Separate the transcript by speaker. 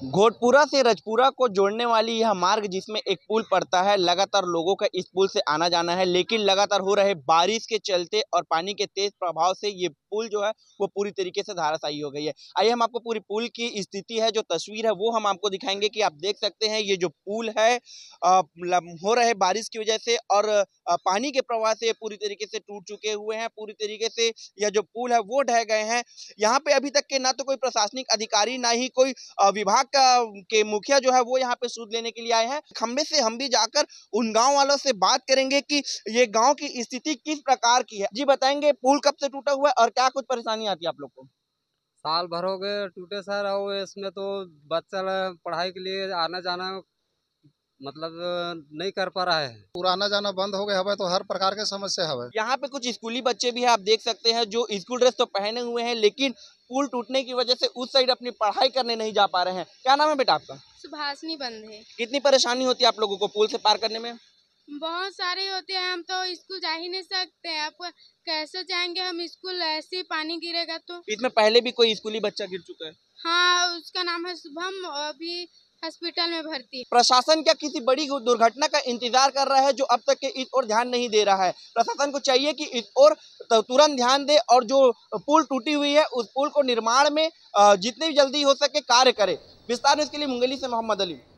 Speaker 1: घोटपुरा से रजपुरा को जोड़ने वाली यह मार्ग जिसमें एक पुल पड़ता है, लगातार लोगों का इस पुल से आना जाना है, लेकिन लगातार हो रहे बारिश के चलते और पानी के तेज प्रभाव से ये पुल जो है वो पूरी तरीके से धराशायी हो गई है। आइए हम आपको पूरी पुल की स्थिति है, जो तस्वीर है वो हम आपको दिखाएंगे कि आप देख सकते हैं ये जो पुल है हो रहे बारिश की वजह से और पानी के प्रवाह से पूरी तरीके से टूट चुके हुए हैं। पूरी तरीके से यह जो पुल है वो ढह गए हैं। यहाँ पे अभी तक के ना तो कोई प्रशासनिक अधिकारी ना ही कोई विभाग के मुखिया जो है वो यहाँ पे सूद लेने के लिए आए हैं। खंबे से हम भी जाकर उन गांव वालों से बात करेंगे कि ये गांव की स्थिति किस प्रकार की है। जी बताएंगे, पुल कब से टूटा हुआ है और क्या कुछ परेशानी आती है आप लोग को?
Speaker 2: साल भर हो गए टूटे सर। और इसमें तो बच्चा पढ़ाई के लिए आना जाना मतलब नहीं कर पा रहा है।
Speaker 3: पूरा आना जाना बंद हो गया है तो हर प्रकार के समस्या है।
Speaker 1: यहाँ पे कुछ स्कूली बच्चे भी हैं, आप देख सकते हैं, जो स्कूल ड्रेस तो पहने हुए हैं लेकिन पुल टूटने की वजह से उस साइड अपनी पढ़ाई करने नहीं जा पा रहे हैं। क्या नाम है बेटा आपका?
Speaker 4: सुभाषनी बंद है।
Speaker 1: कितनी परेशानी होती है आप लोगों को पुल से पार करने में?
Speaker 4: बहुत सारे होते हैं, हम तो स्कूल जा ही नहीं सकते हैं। आप कैसे जाएंगे हम स्कूल, ऐसे ही पानी गिरेगा तो।
Speaker 1: इसमें पहले भी कोई स्कूली बच्चा गिर चुका है?
Speaker 4: हाँ, उसका नाम है शुभम, अभी हॉस्पिटल में भर्ती है।
Speaker 1: प्रशासन क्या किसी बड़ी दुर्घटना का इंतजार कर रहा है जो अब तक के इस ओर ध्यान नहीं दे रहा है? प्रशासन को चाहिए कि इस ओर तुरंत ध्यान दे और जो पुल टूटी हुई है उस पुल को निर्माण में जितनी जल्दी हो सके कार्य करे। विस्तार इसके लिए मुंगेली से मोहम्मद अली।